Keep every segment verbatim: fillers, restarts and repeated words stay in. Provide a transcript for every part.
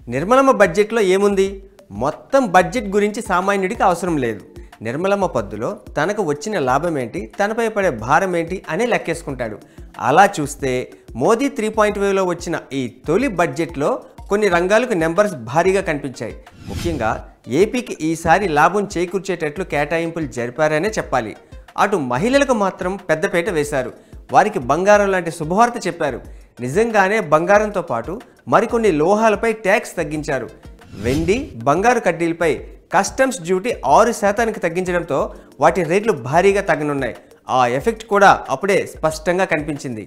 నిర్మలమ్మ బడ్జెట్లో ఏముంది? మొత్తం బడ్జెట్ గురించి సామాన్యుడికి అవసరం లేదు. నిర్మలమ్మ పద్దులో తనకు వచ్చిన లాభం ఏంటి, తనపై పడే భారం ఏంటి అని లెక్కేసుకుంటాడు. అలా చూస్తే మోదీ త్రీ పాయింట్ ఫైవ్లో వచ్చిన ఈ తొలి బడ్జెట్లో కొన్ని రంగాలకు నెంబర్స్ భారీగా కనిపించాయి. ముఖ్యంగా ఏపీకి ఈసారి లాభం చేకూర్చేటట్లు కేటాయింపులు జరిపారనే చెప్పాలి. అటు మహిళలకు మాత్రం పెద్దపీట వేశారు. వారికి బంగారం లాంటి శుభవార్త చెప్పారు. నిజంగానే బంగారంతో పాటు మరికొన్ని లోహాలపై ట్యాక్స్ తగ్గించారు. వెండి, బంగారు కడ్డీలపై కస్టమ్స్ డ్యూటీ ఆరు శాతానికి తగ్గించడంతో వాటి రేట్లు భారీగా తగ్గనున్నాయి. ఆ ఎఫెక్ట్ కూడా అప్పుడే స్పష్టంగా కనిపించింది.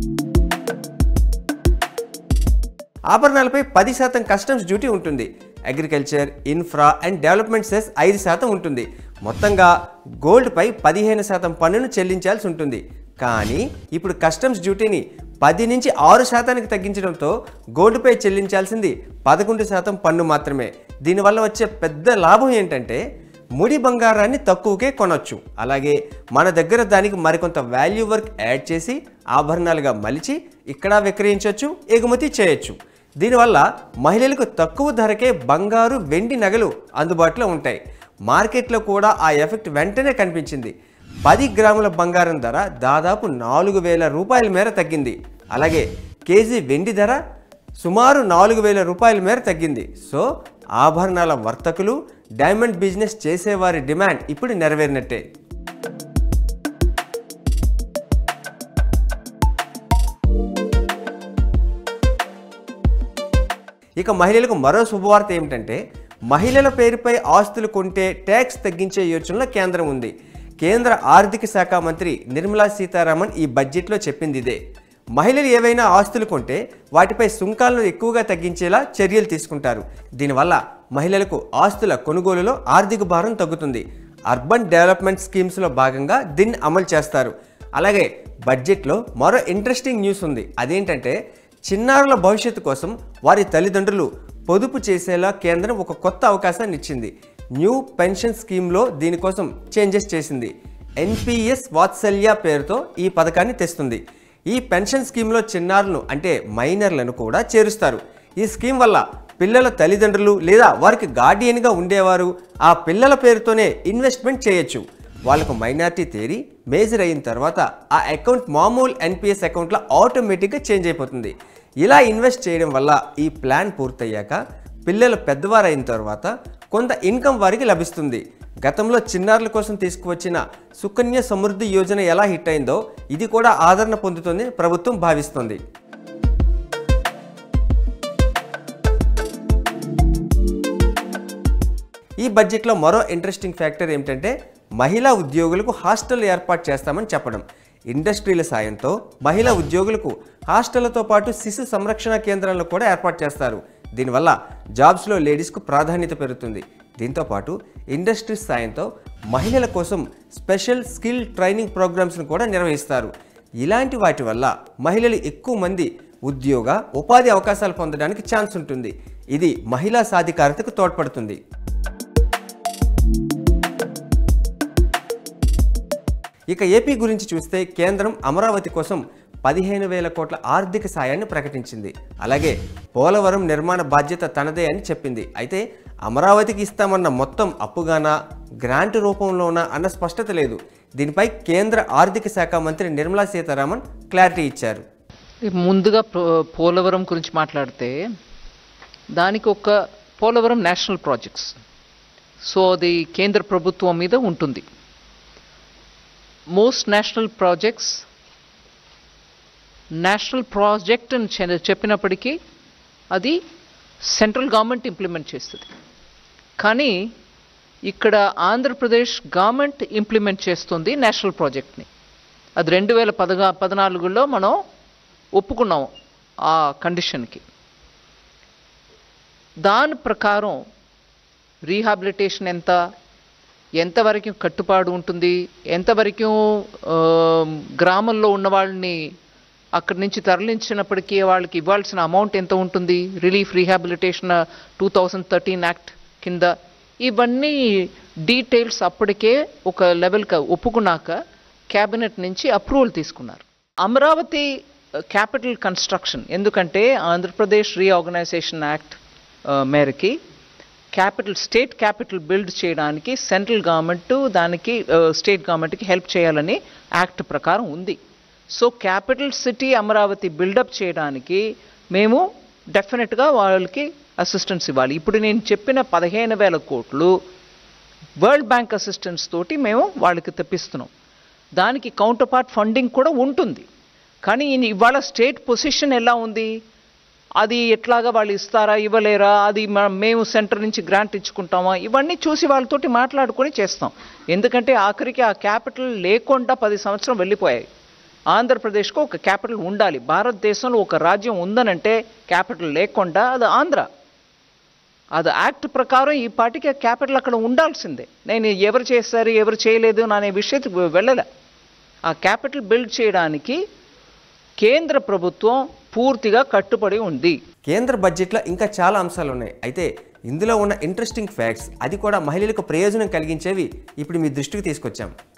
ఆభరణాలపై పది శాతం కస్టమ్స్ డ్యూటీ ఉంటుంది. Agriculture, infra and development cess ఐదు శాతం ఉంటుంది. మొత్తంగా గోల్డ్పై పదిహేను శాతం పన్నును చెల్లించాల్సి ఉంటుంది. కానీ ఇప్పుడు కస్టమ్స్ డ్యూటీని పది నుంచి ఆరు శాతానికి తగ్గించడంతో గోల్డ్పై చెల్లించాల్సింది పదకొండు శాతం పన్ను మాత్రమే. దీనివల్ల వచ్చే పెద్ద లాభం ఏంటంటే ముడి బంగారాన్ని తక్కువకే కొనొచ్చు. అలాగే మన దగ్గర దానికి మరికొంత వాల్యూ వర్క్ యాడ్ చేసి ఆభరణాలుగా మలిచి ఇక్కడ విక్రయించవచ్చు, ఎగుమతి చేయొచ్చు. దీనివల్ల మహిళలకు తక్కువ ధరకే బంగారు, వెండి నగలు అందుబాటులో ఉంటాయి. మార్కెట్లో కూడా ఆ ఎఫెక్ట్ వెంటనే కనిపించింది. పది గ్రాముల బంగారం ధర దాదాపు నాలుగు వేల రూపాయల మేర తగ్గింది. అలాగే కేజీ వెండి ధర సుమారు నాలుగు వేల రూపాయల మేర తగ్గింది. సో ఆభరణాల వర్తకులు, డైమండ్ బిజినెస్ చేసేవారి డిమాండ్ ఇప్పుడు నెరవేరినట్టే. ఇక మహిళలకు మరో శుభవార్త ఏమిటంటే మహిళల పేరుపై ఆస్తులు కొంటే ట్యాక్స్ తగ్గించే యోచనలో కేంద్రం ఉంది. కేంద్ర ఆర్థిక శాఖ మంత్రి నిర్మలా సీతారామన్ ఈ బడ్జెట్లో చెప్పింది ఇదే. మహిళలు ఏవైనా ఆస్తులు కొంటే వాటిపై సుంకాలను ఎక్కువగా తగ్గించేలా చర్యలు తీసుకుంటారు. దీనివల్ల మహిళలకు ఆస్తుల కొనుగోలులో ఆర్థిక భారం తగ్గుతుంది. అర్బన్ డెవలప్మెంట్ స్కీమ్స్లో భాగంగా దీన్ని అమలు చేస్తారు. అలాగే బడ్జెట్లో మరో ఇంట్రెస్టింగ్ న్యూస్ ఉంది. అదేంటంటే చిన్నారుల భవిష్యత్తు కోసం వారి తల్లిదండ్రులు పొదుపు చేసేలా కేంద్రం ఒక కొత్త అవకాశాన్ని ఇచ్చింది. న్యూ పెన్షన్ స్కీమ్లో దీనికోసం చేంజెస్ చేసింది. ఎన్పిఎస్ వాత్సల్య పేరుతో ఈ పథకాన్ని తెస్తుంది. ఈ పెన్షన్ స్కీమ్లో చిన్నారులను అంటే మైనర్లను కూడా చేరుస్తారు. ఈ స్కీమ్ వల్ల పిల్లల తల్లిదండ్రులు లేదా వారికి గార్డియన్గా ఉండేవారు ఆ పిల్లల పేరుతోనే ఇన్వెస్ట్మెంట్ చేయొచ్చు. వాళ్ళకు మైనారిటీ తేరి మేజర్ అయిన తర్వాత ఆ అకౌంట్ మామూలు ఎన్పిఎస్ అకౌంట్లో ఆటోమేటిక్గా చేంజ్ అయిపోతుంది. ఇలా ఇన్వెస్ట్ చేయడం వల్ల ఈ ప్లాన్ పూర్తయ్యాక పిల్లలు పెద్దవారు అయిన తర్వాత కొంత ఇన్కమ్ వారికి లభిస్తుంది. గతంలో చిన్నారుల కోసం తీసుకువచ్చిన సుకన్య సమృద్ధి యోజన ఎలా హిట్ అయిందో ఇది కూడా ఆదరణ పొందుతుందని ప్రభుత్వం భావిస్తుంది. ఈ బడ్జెట్లో మరో ఇంట్రెస్టింగ్ ఫ్యాక్టర్ ఏమిటంటే మహిళా ఉద్యోగులకు హాస్టల్ ఏర్పాటు చేస్తామని చెప్పడం. ఇండస్ట్రీల సాయంతో మహిళా ఉద్యోగులకు హాస్టళ్లతో పాటు శిశు సంరక్షణ కేంద్రాలను కూడా ఏర్పాటు చేస్తారు. దీనివల్ల జాబ్స్లో లేడీస్కు ప్రాధాన్యత పెరుగుతుంది. దీంతోపాటు ఇండస్ట్రీస్ సాయంతో మహిళల కోసం స్పెషల్ స్కిల్ ట్రైనింగ్ ప్రోగ్రామ్స్ను కూడా నిర్వహిస్తారు. ఇలాంటి వాటి వల్ల మహిళలు ఎక్కువ మంది ఉద్యోగ, ఉపాధి అవకాశాలు పొందడానికి ఛాన్స్ ఉంటుంది. ఇది మహిళా సాధికారతకు తోడ్పడుతుంది. ఇక ఏపీ గురించి చూస్తే కేంద్రం అమరావతి కోసం పదిహేను వేల కోట్ల ఆర్థిక సాయాన్ని ప్రకటించింది. అలాగే పోలవరం నిర్మాణ బాధ్యత తనదే అని చెప్పింది. అయితే అమరావతికి ఇస్తామన్న మొత్తం అప్పుగానా, గ్రాంట్ రూపంలోనా అన్న స్పష్టత లేదు. దీనిపై కేంద్ర ఆర్థిక శాఖ మంత్రి నిర్మలా సీతారామన్ క్లారిటీ ఇచ్చారు. ముందుగా పోలవరం గురించి మాట్లాడితే దానికి ఒక పోలవరం నేషనల్ ప్రాజెక్ట్స్, సో అది కేంద్ర ప్రభుత్వం మీద ఉంటుంది. Most national projects national project అని చెప్పినప్పటికీ అది సెంట్రల్ గవర్నమెంట్ ఇంప్లిమెంట్ చేస్తుంది. కానీ ఇక్కడ ఆంధ్రప్రదేశ్ గవర్నమెంట్ ఇంప్లిమెంట్ చేస్తుంది నేషనల్ ప్రాజెక్ట్ని. అది రెండు వేల పదగా పద్నాలుగులో మనం ఒప్పుకున్నాం ఆ కండిషన్కి. దాని ప్రకారం రీహాబిలిటేషన్ ఎంత, ఎంతవరకు కట్టుబాటు ఉంటుంది, ఎంతవరకు గ్రామంలో ఉన్న వాళ్ళని అక్కడి నుంచి తరలించినప్పటికీ వాళ్ళకి ఇవ్వాల్సిన అమౌంట్ ఎంత ఉంటుంది, relief rehabilitation two thousand thirteen act కింద, ఇవన్నీ డీటెయిల్స్ అప్పటికే ఒక లెవెల్కి ఒప్పుకున్నాక క్యాబినెట్ నుంచి అప్రూవల్ తీసుకున్నారు. అమరావతి క్యాపిటల్ కన్స్ట్రక్షన్, ఎందుకంటే ఆంధ్రప్రదేశ్ రీఆర్గనైజేషన్ యాక్ట్ మేరకి క్యాపిటల్ స్టేట్ క్యాపిటల్ బిల్డ్ చేయడానికి సెంట్రల్ గవర్నమెంట్ దానికి స్టేట్ గవర్నమెంట్కి హెల్ప్ చేయాలని యాక్ట్ ప్రకారం ఉంది. So capital city Amaravati build up చేయడానికి మేము డెఫినెట్గా వాళ్ళకి అసిస్టెన్స్ ఇవ్వాలి. ఇప్పుడు నేను చెప్పిన పదిహేను వేల కోట్లు వరల్డ్ బ్యాంక్ అసిస్టెన్స్ తోటి మేము వాళ్ళకి తెప్పిస్తున్నాం. దానికి కౌంటర్ పార్ట్ ఫండింగ్ కూడా ఉంటుంది. కానీ ఇవాళ స్టేట్ పొజిషన్ ఎలా ఉంది, అది ఎట్లాగా వాళ్ళు ఇస్తారా ఇవ్వలేరా, అది మేము సెంటర్ నుంచి గ్రాంట్ ఇచ్చుకుంటామా, ఇవన్నీ చూసి వాళ్ళతోటి మాట్లాడుకొని చేస్తాం. ఎందుకంటే ఆఖరికి ఆ క్యాపిటల్ లేకుండా పది సంవత్సరం వెళ్ళిపోయాయి. ఆంధ్రప్రదేశ్కు ఒక క్యాపిటల్ ఉండాలి. భారతదేశంలో ఒక రాజ్యం ఉందనంటే క్యాపిటల్ లేకుండా అది ఆంధ్ర. అది యాక్ట్ ప్రకారం ఈ పార్టీకి క్యాపిటల్ అక్కడ ఉండాల్సిందే. నేను ఎవరు చేస్తారు ఎవరు చేయలేదు అనే విషయానికి వెళ్ళలే. ఆ క్యాపిటల్ బిల్డ్ చేయడానికి కేంద్ర ప్రభుత్వం పూర్తిగా కట్టుబడి ఉంది. కేంద్ర బడ్జెట్లో ఇంకా చాలా అంశాలు ఉన్నాయి. అయితే ఇందులో ఉన్న ఇంట్రెస్టింగ్ ఫ్యాక్ట్స్, అది కూడా మహిళలకు ప్రయోజనం కలిగించేవి ఇప్పుడు మీ దృష్టికి తీసుకొచ్చాం.